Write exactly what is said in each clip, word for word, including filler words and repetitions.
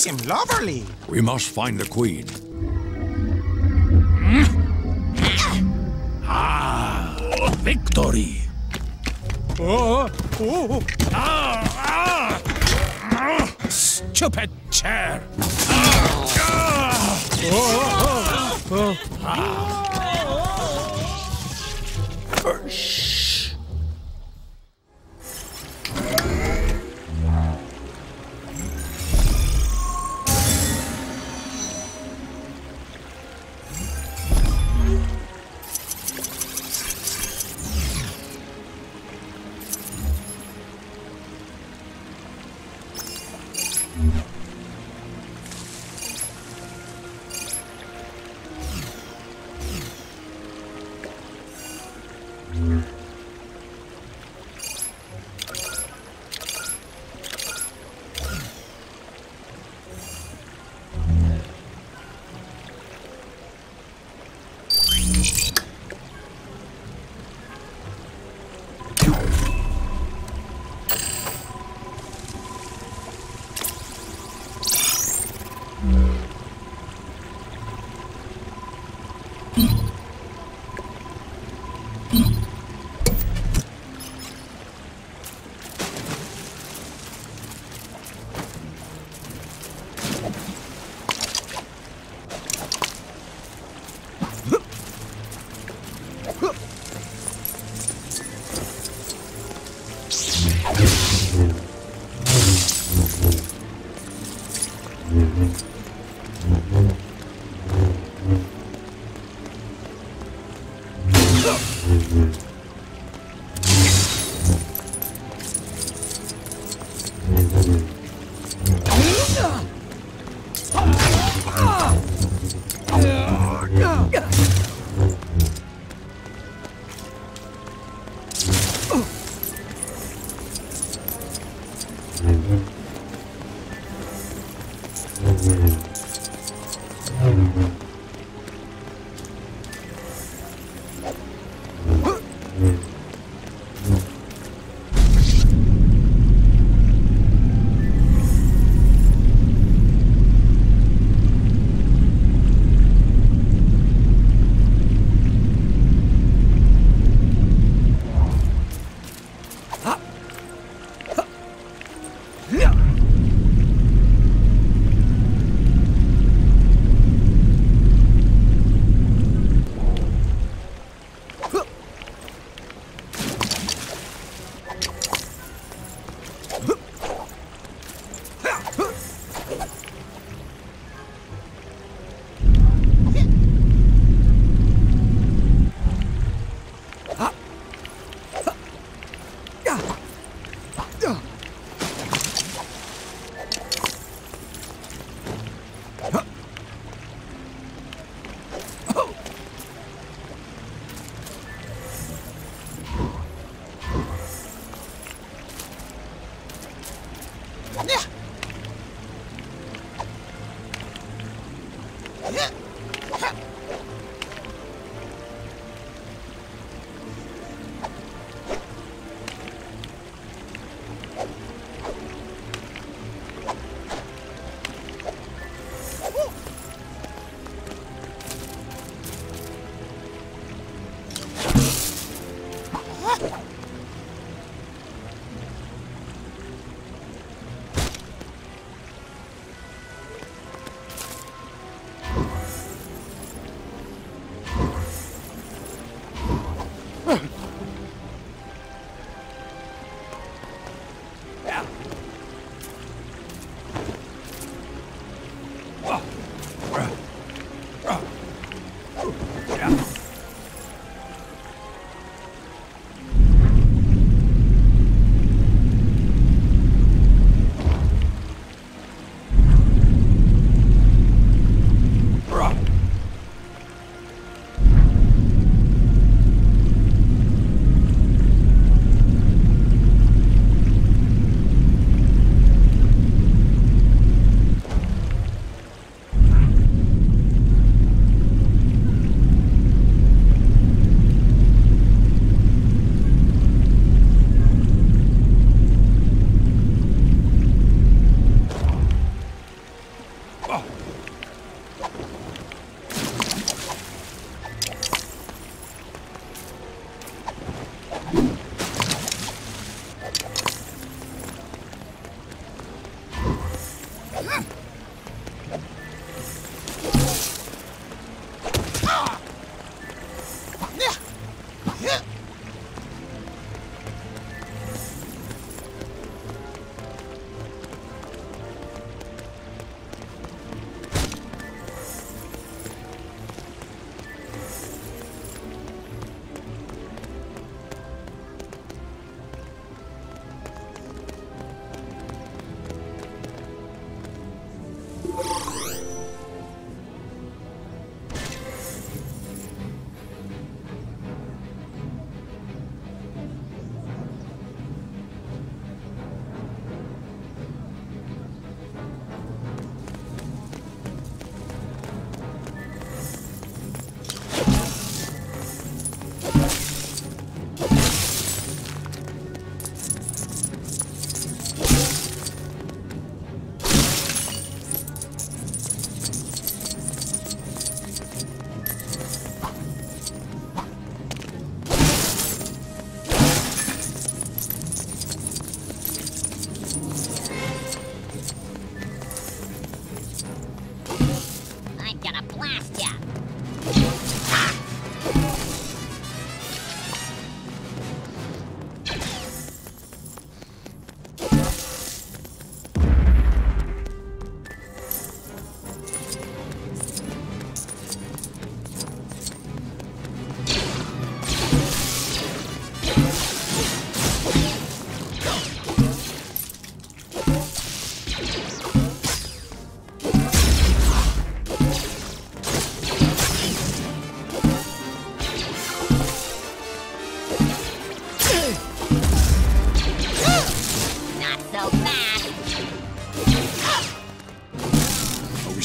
seem lovely. We must find the queen. Ah, victory! Oh, oh. Ah, ah, stupid chair! Ah, ah. Oh, oh, oh. Shh.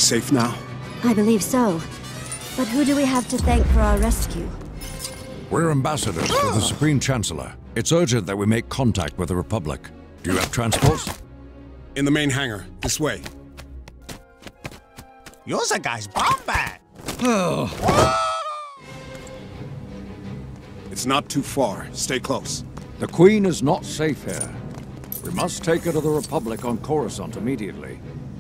safe now? I believe so. But who do we have to thank for our rescue? We're ambassadors to the Supreme Chancellor. It's urgent that we make contact with the Republic. Do you have transports? In the main hangar. This way. You're the guy's bombat. It's not too far. Stay close. The Queen is not safe here. We must take her to the Republic on Coruscant immediately.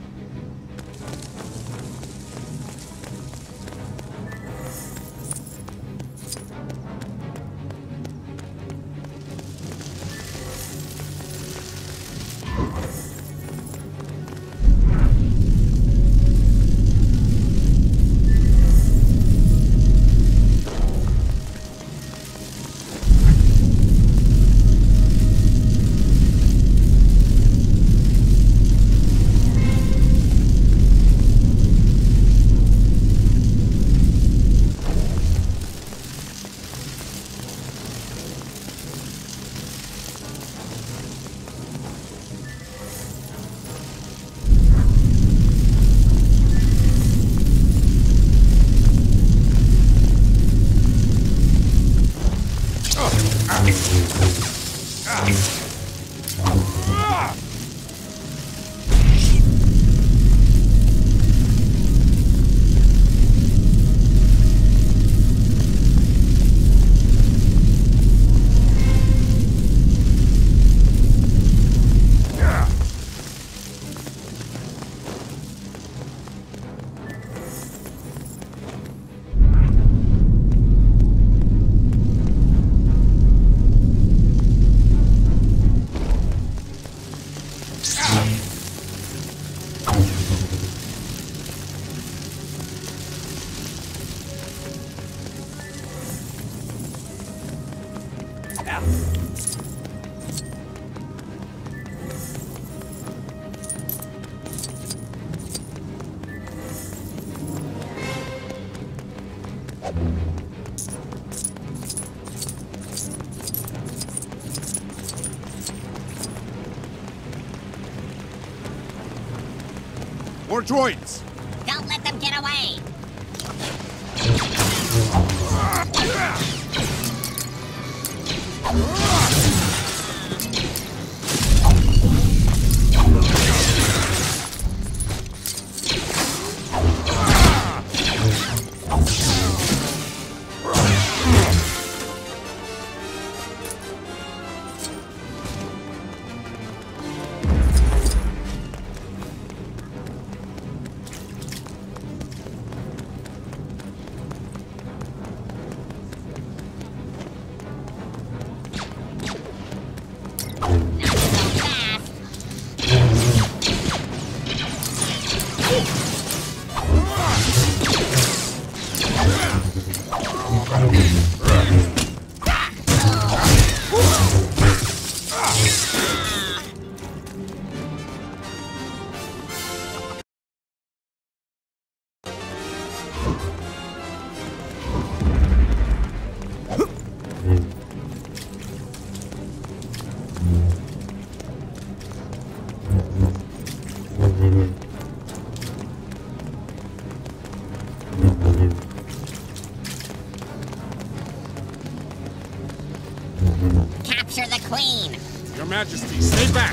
More droids! Don't let them get away! Capture the Queen! Your Majesty, stay back!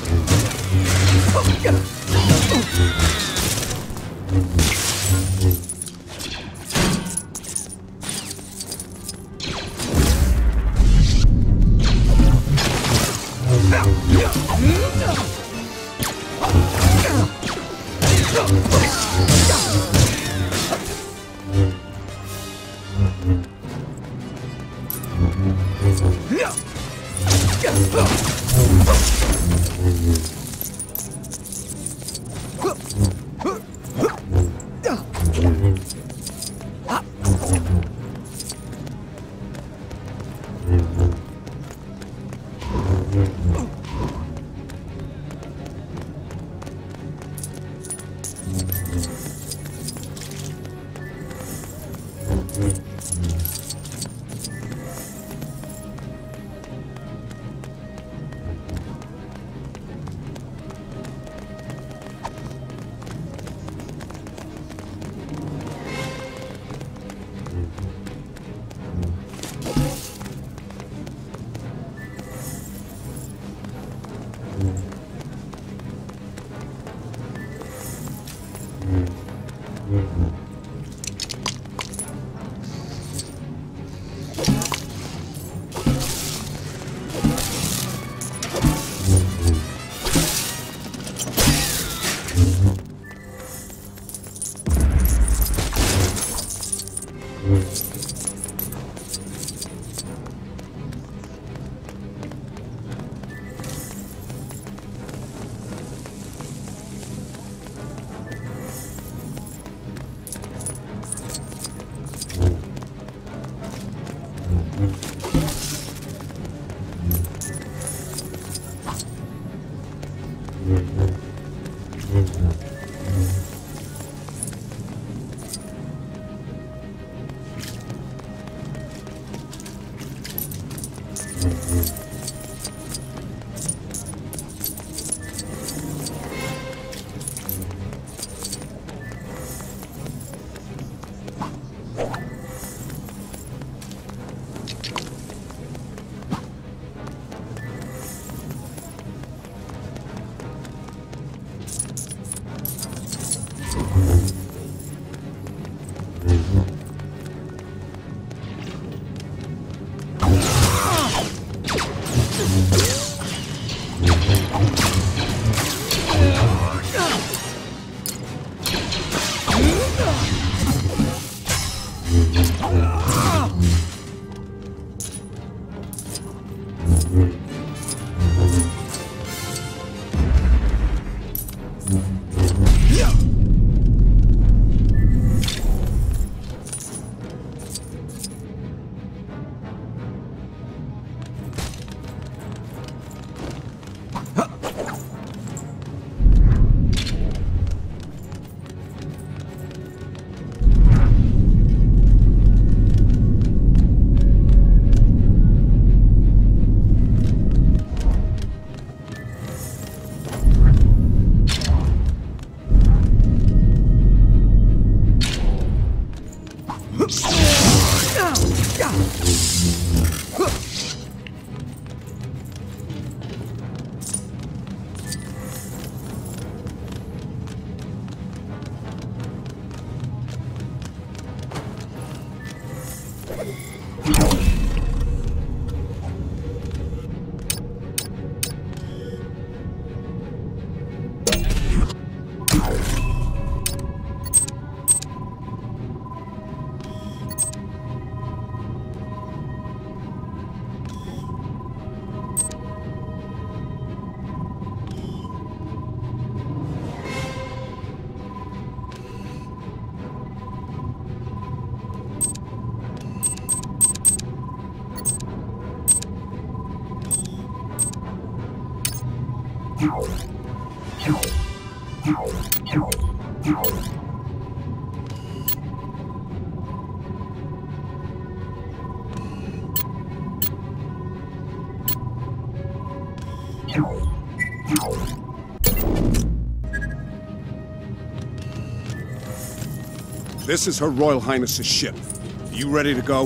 This is Her Royal Highness's ship. Are you ready to go?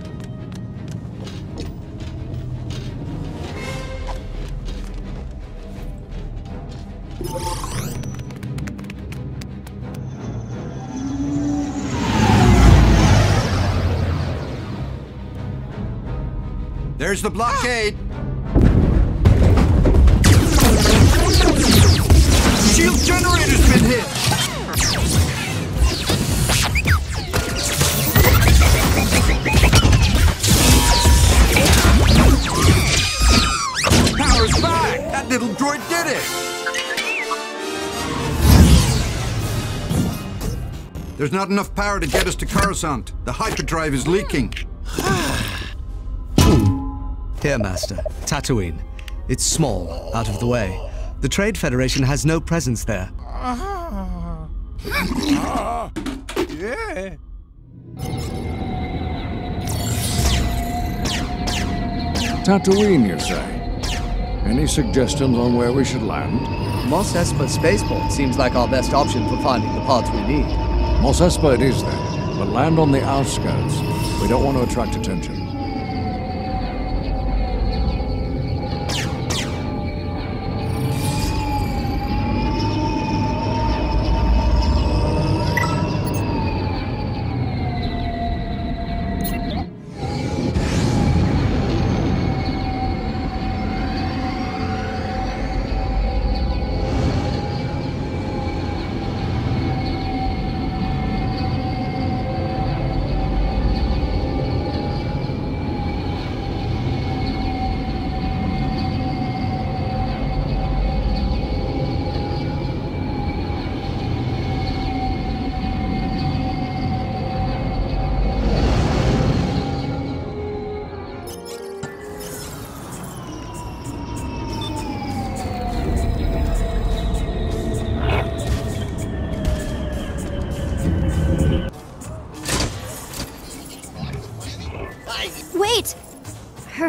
There's the blockade! Shield generator's been hit! Power's back! That little droid did it! There's not enough power to get us to Coruscant. The hyperdrive is leaking. Here, Master. Tatooine. It's small, out of the way. The Trade Federation has no presence there. Uh, yeah. Tatooine, you say? Any suggestions on where we should land? Mos Espa Spaceport seems like our best option for finding the parts we need. Mos Espa it is then, but land on the outskirts. We don't want to attract attention.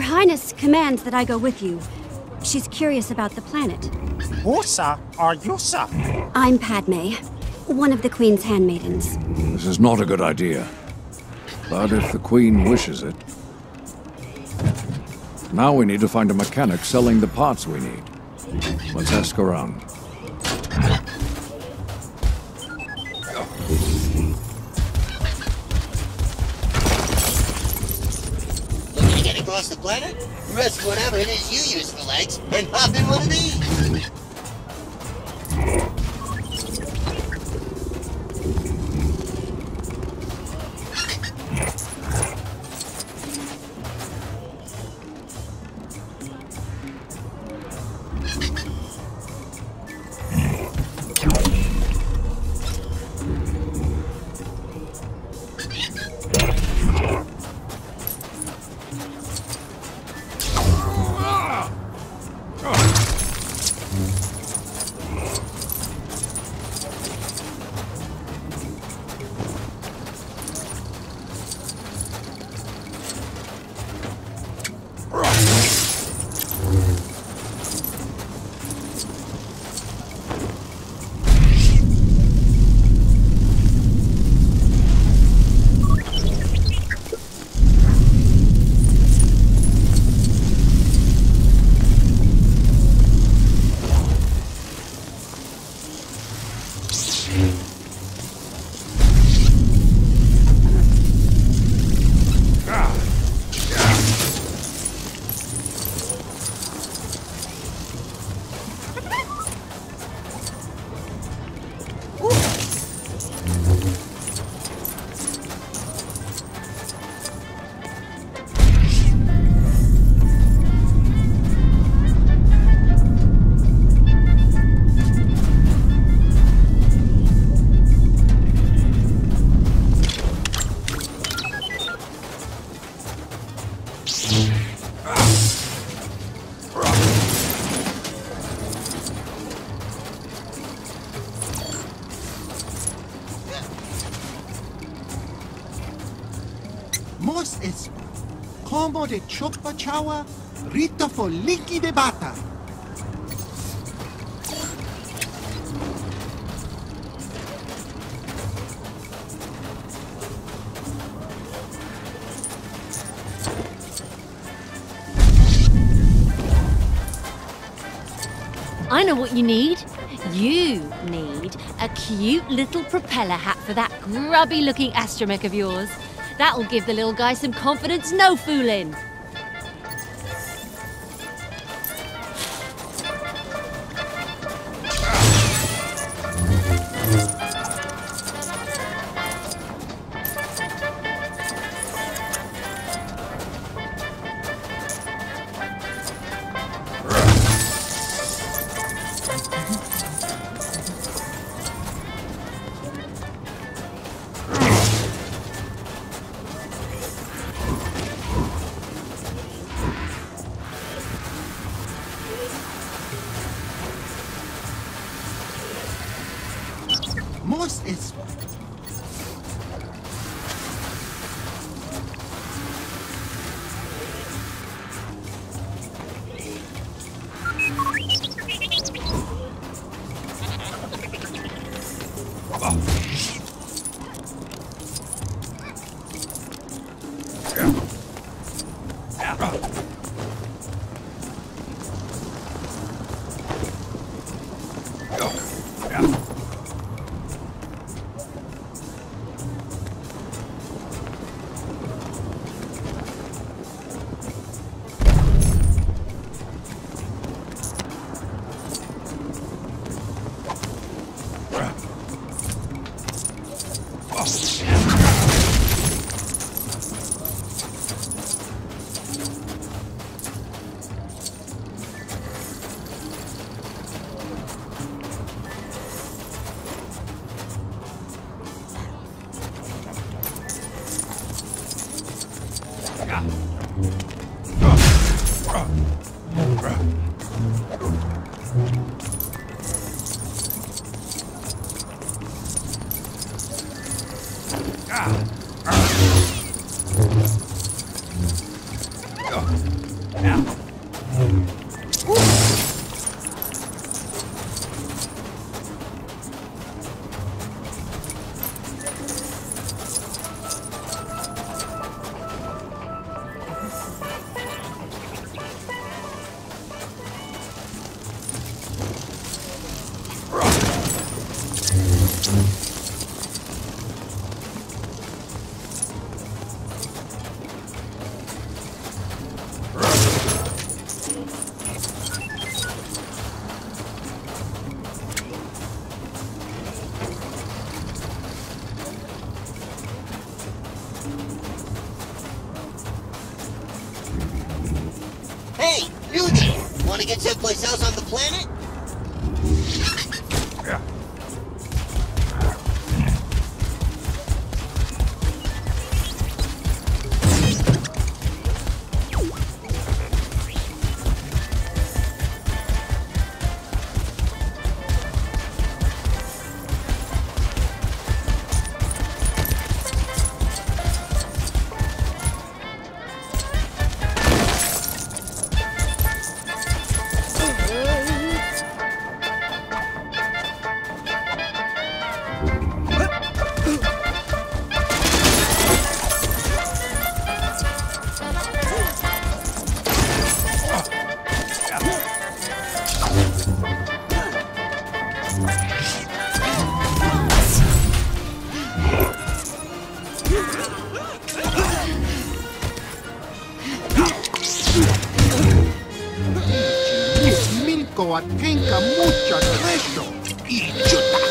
Highness commands that I go with you. She's curious about the planet. Ursa or Yusa? I'm Padme, one of the Queen's handmaidens. This is not a good idea. But if the Queen wishes it... Now we need to find a mechanic selling the parts we need. Let's ask around. Looking to get across the planet? Rest whatever it is you use for legs and hop in one of these. Mos es como de chopa chawa, rito for liki de bata. I know what you need. You need a cute little propeller hat for that grubby-looking astromech of yours. That'll give the little guy some confidence, no fooling. Mos es Hey, newbie! Want to get someplace else on the planet? Milko atenka mucha treasure. Idiota!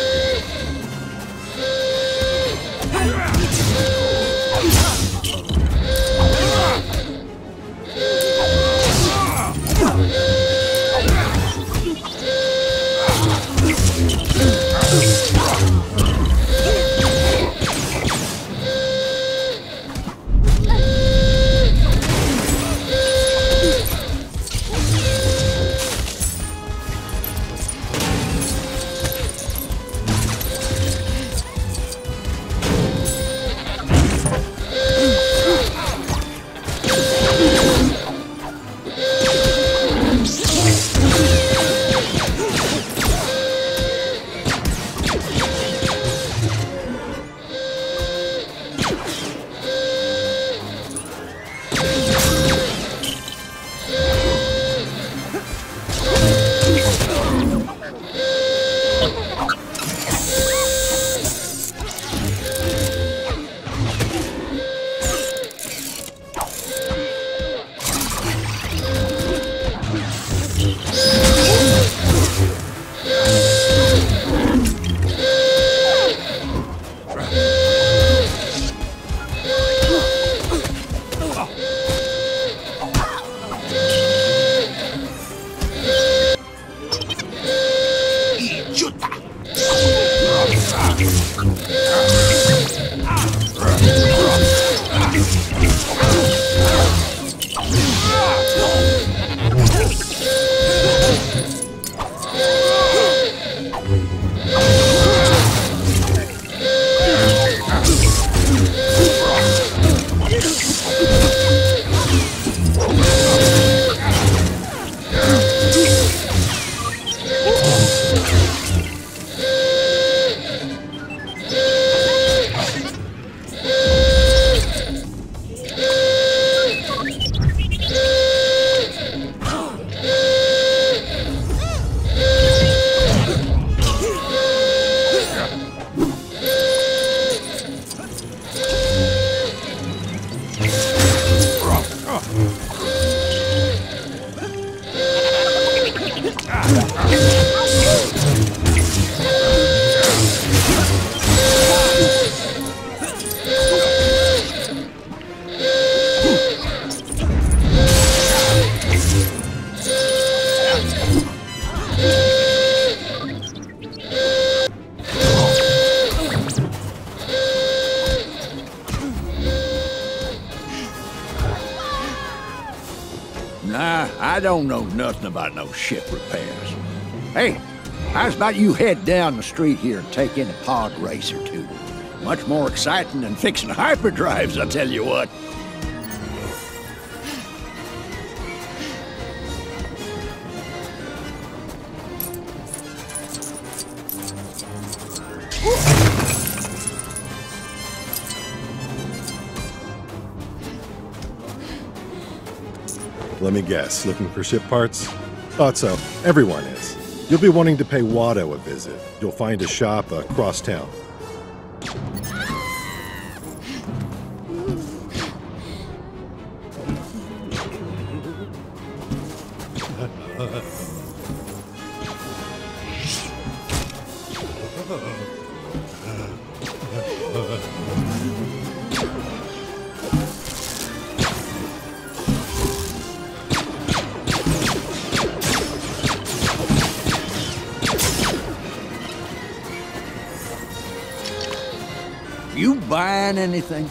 Nah, I don't know nothing about no ship repairs. Hey, how's about you head down the street here and take in a pod race or two? Much more exciting than fixing hyperdrives, I tell you what. Let me guess, looking for ship parts? Thought so. Everyone is. You'll be wanting to pay Watto a visit. You'll find a shop across town. You buying anything?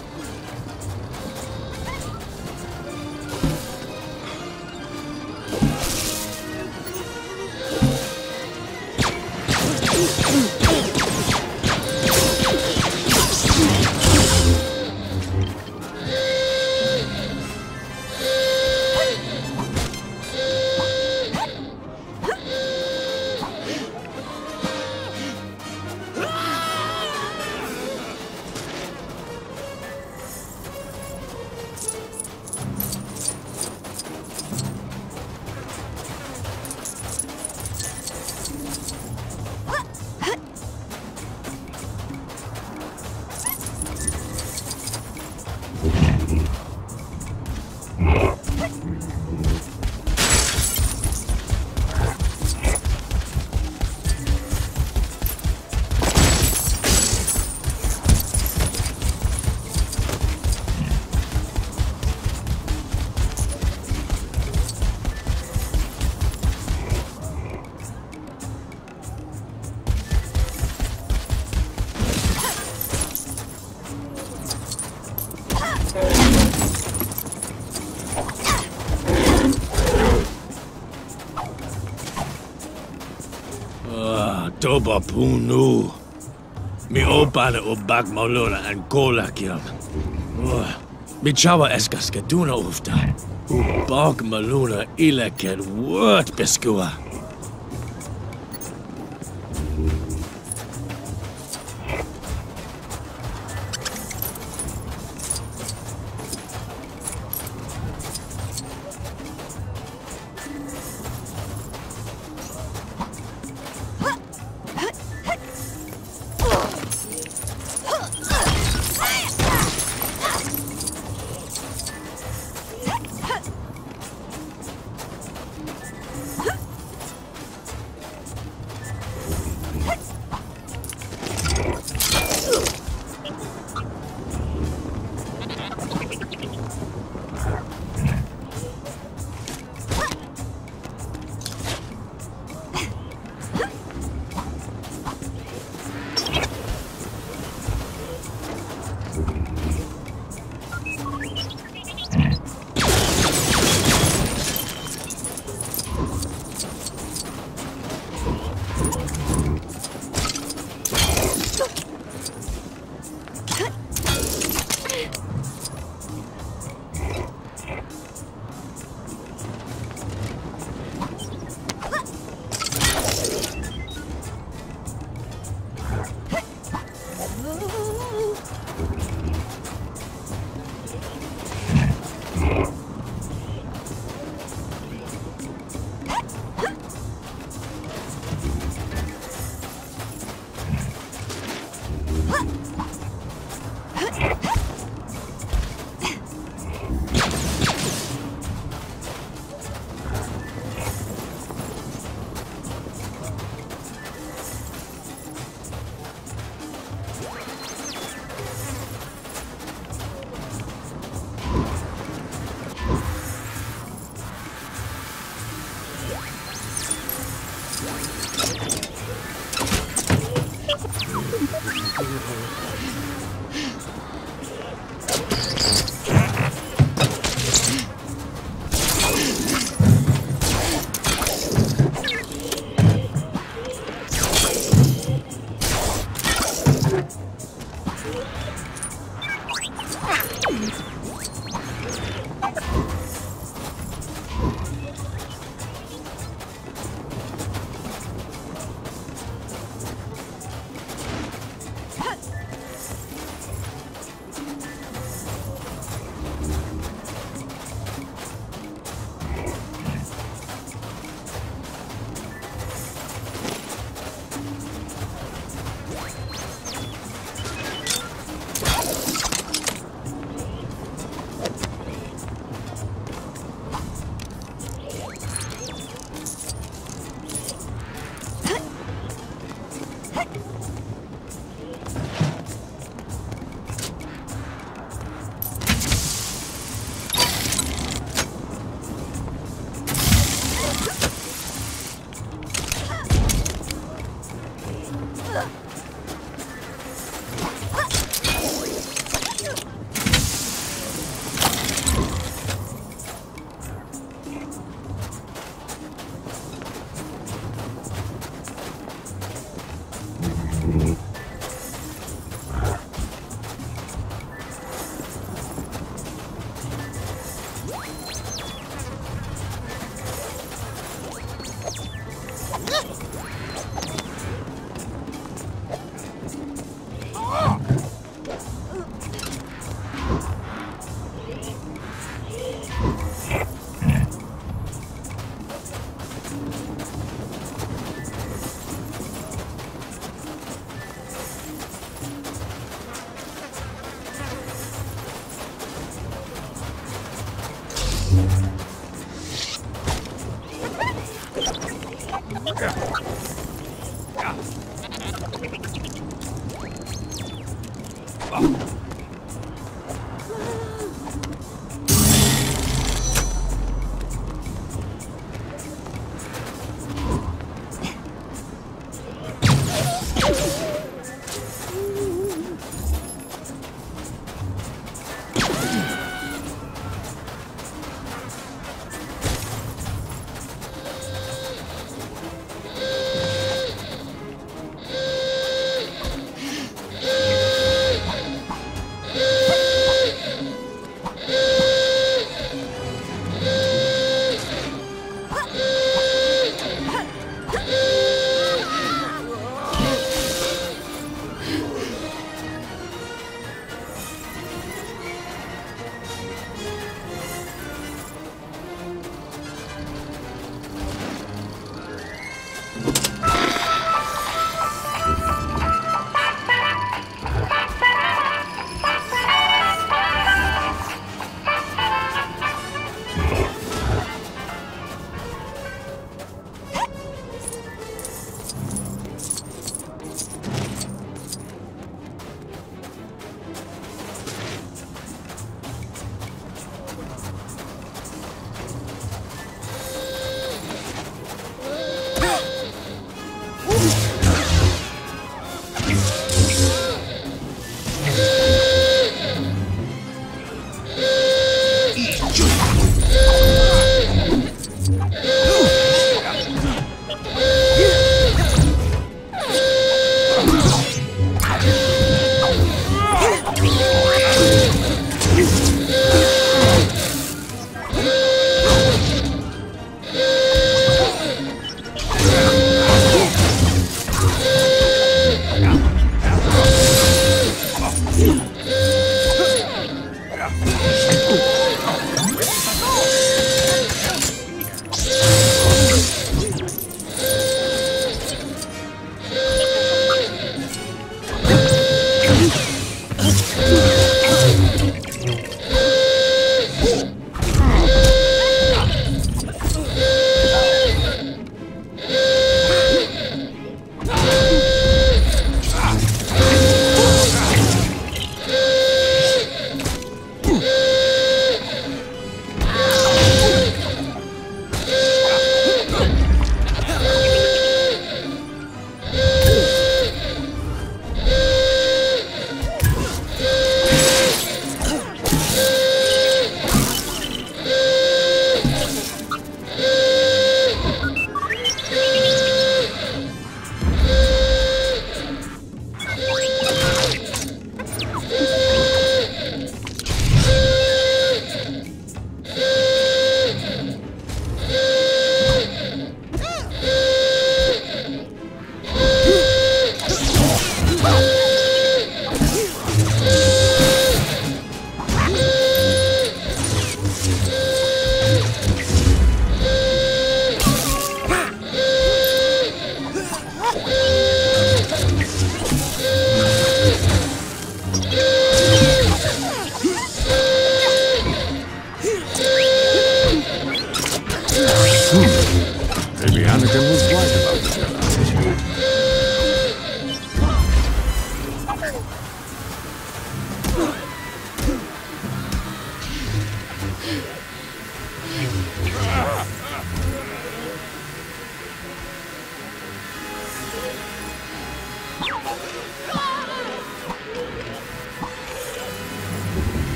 Toba punu. Mi opane o bak maluna and kolakiam. Mi chawa eskas keduna ufta. Bak maluna ileket word beskua.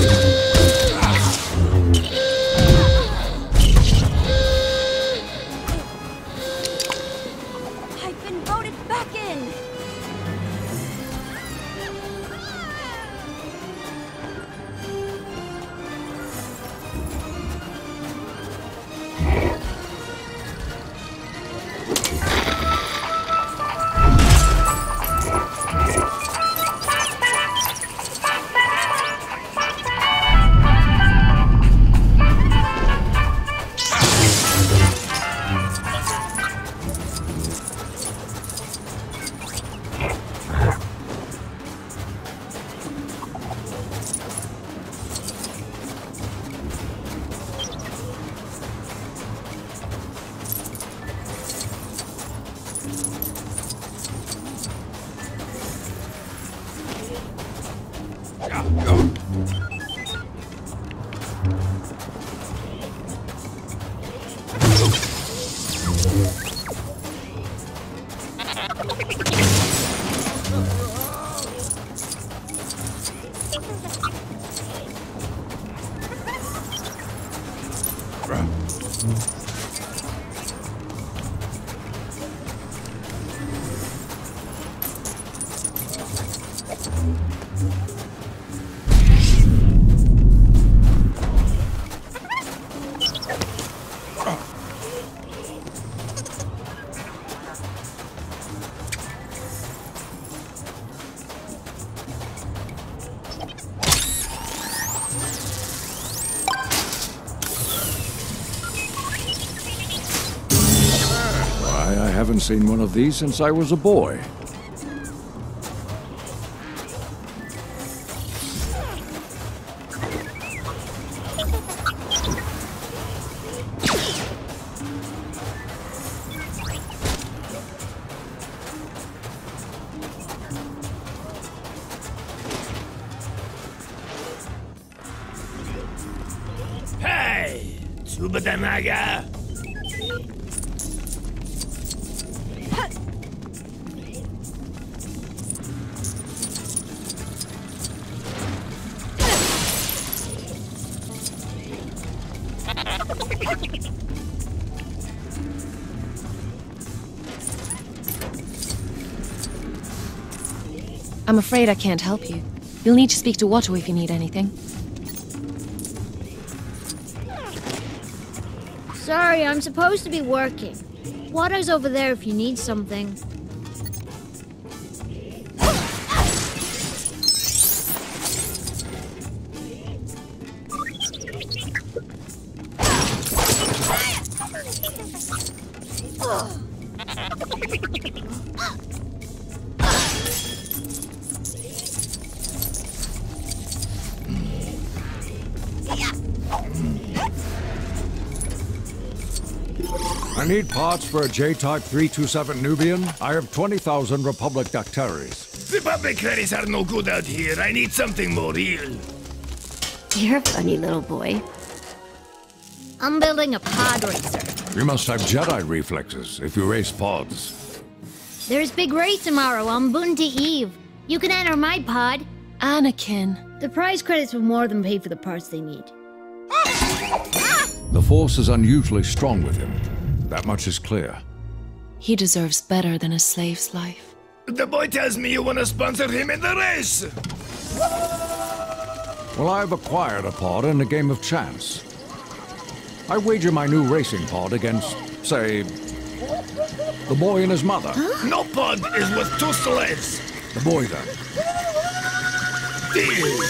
I've been voted back in! I haven't seen one of these since I was a boy. Hey! Subadamaga! I'm afraid I can't help you. You'll need to speak to Watto if you need anything. Sorry, I'm supposed to be working. Watto's over there if you need something. I need parts for a J-Type three two seven Nubian. I have twenty thousand Republic Dactaries. Republic credits are no good out here. I need something more real. You're a funny little boy. I'm building a pod racer. You must have Jedi reflexes if you race pods. There's big race tomorrow on Bunty Eve. You can enter my pod. Anakin. The prize credits will more than pay for the parts they need. The Force is unusually strong with him. That much is clear. He deserves better than a slave's life. The boy tells me you want to sponsor him in the race. Well, I've acquired a pod in a game of chance. I wager my new racing pod against, say, the boy and his mother. Huh? No pod is worth two slaves. The boy, then. Deal.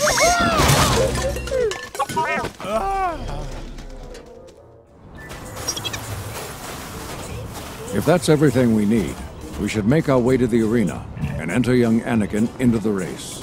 If that's everything we need, we should make our way to the arena and enter young Anakin into the race.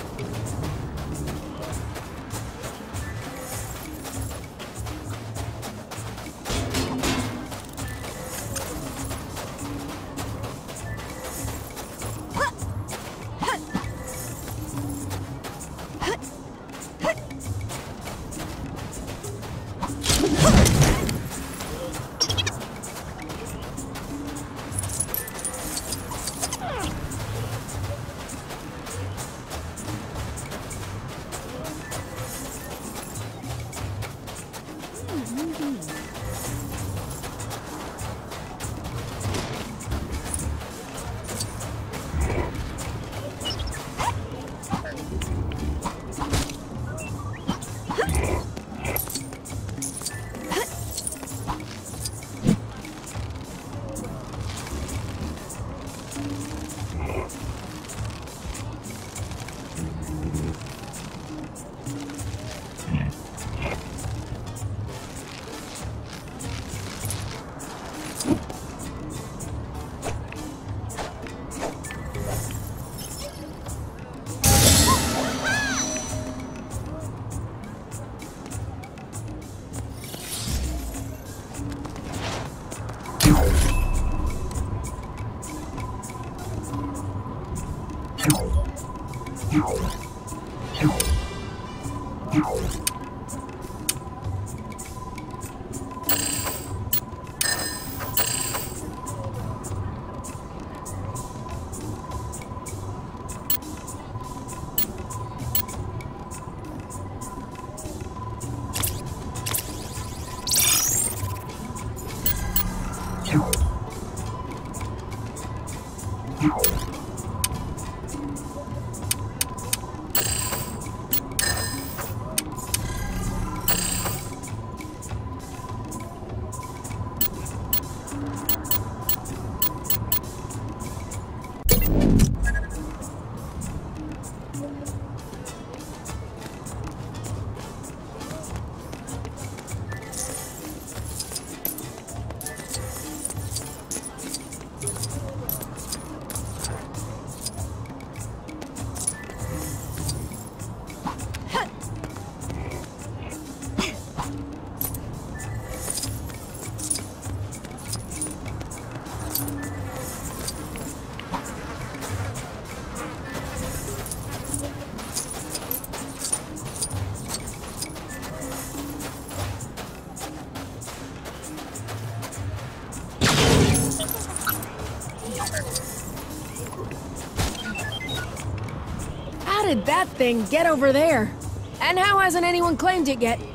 How did that thing get over there? And how hasn't anyone claimed it yet?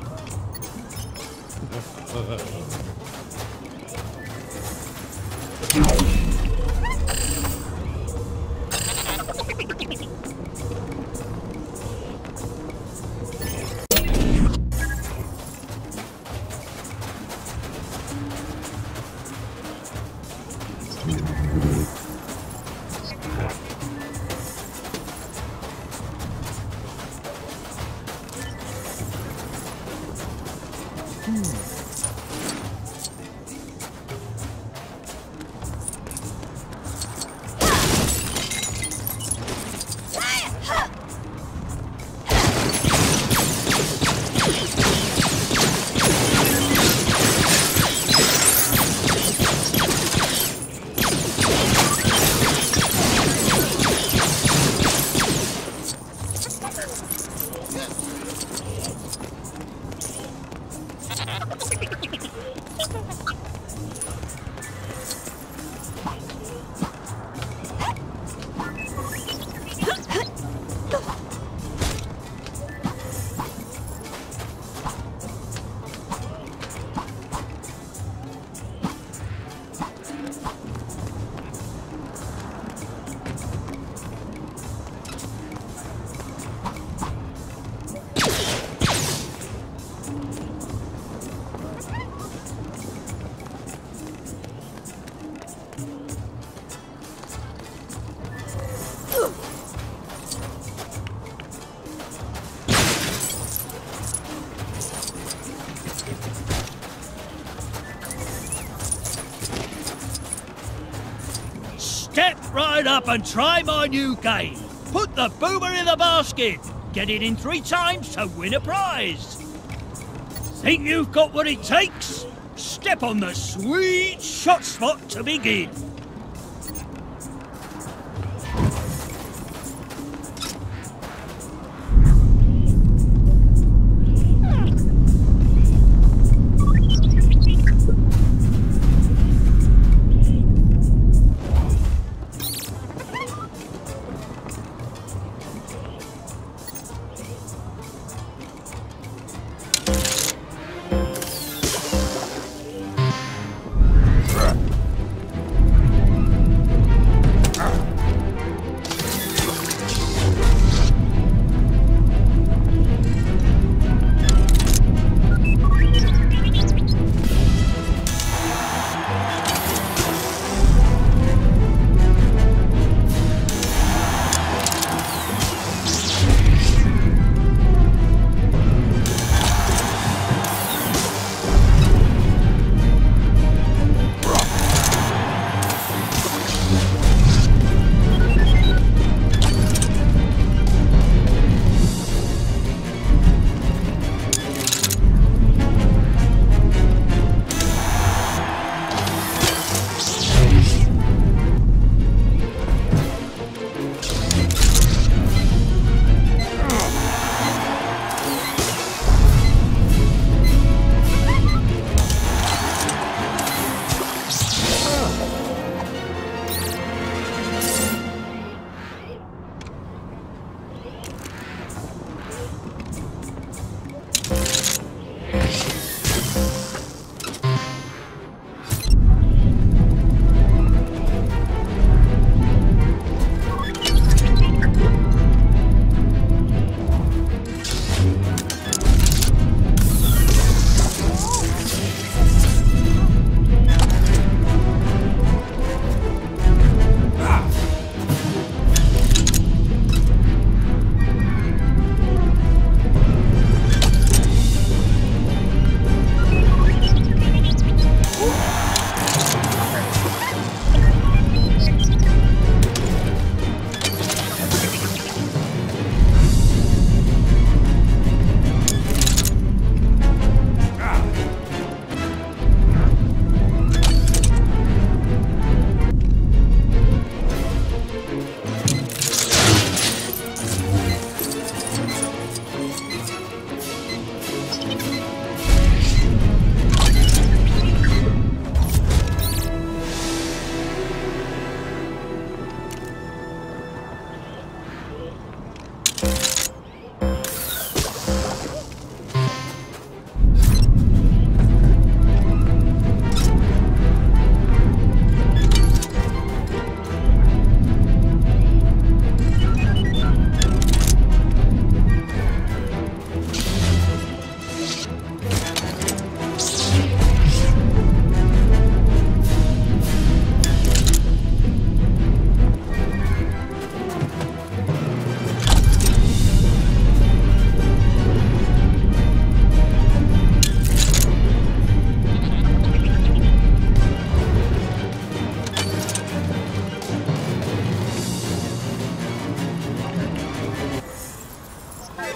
Step right up and try my new game. Put the boomer in the basket. Get it in three times to win a prize. Think you've got what it takes? Step on the sweet shot spot to begin.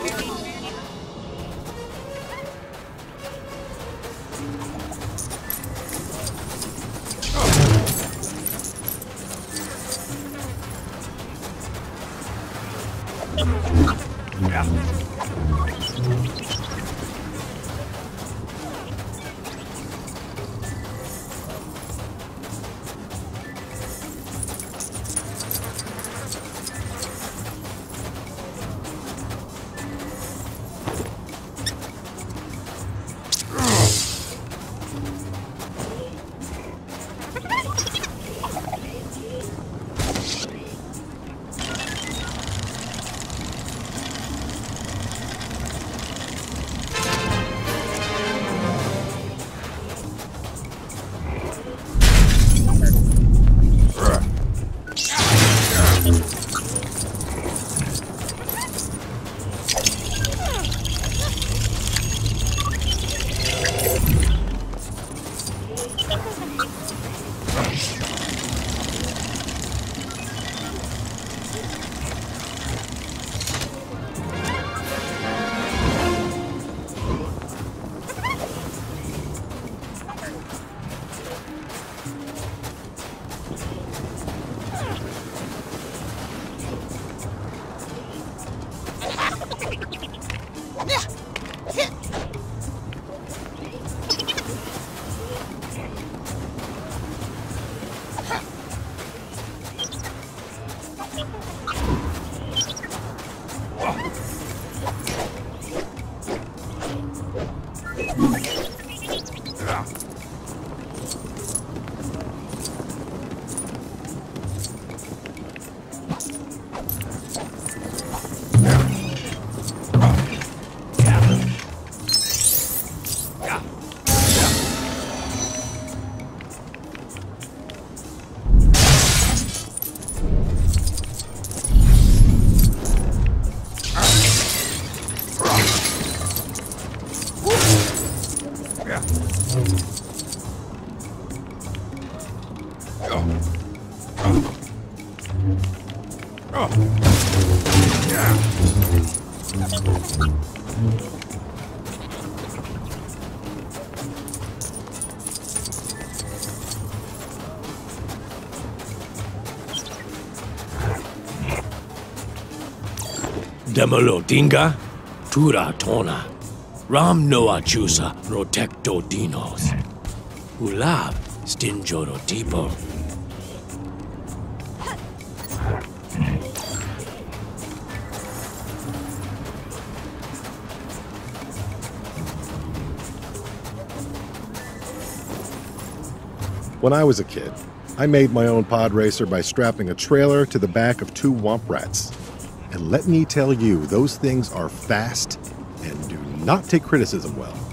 Demolotinga, Tura Tona, Ram Noa Chusa, Rotecto Dinos, Ulab, Stinjoro Tipo. When I was a kid, I made my own pod racer by strapping a trailer to the back of two womp rats. And let me tell you, those things are fast and do not take criticism well.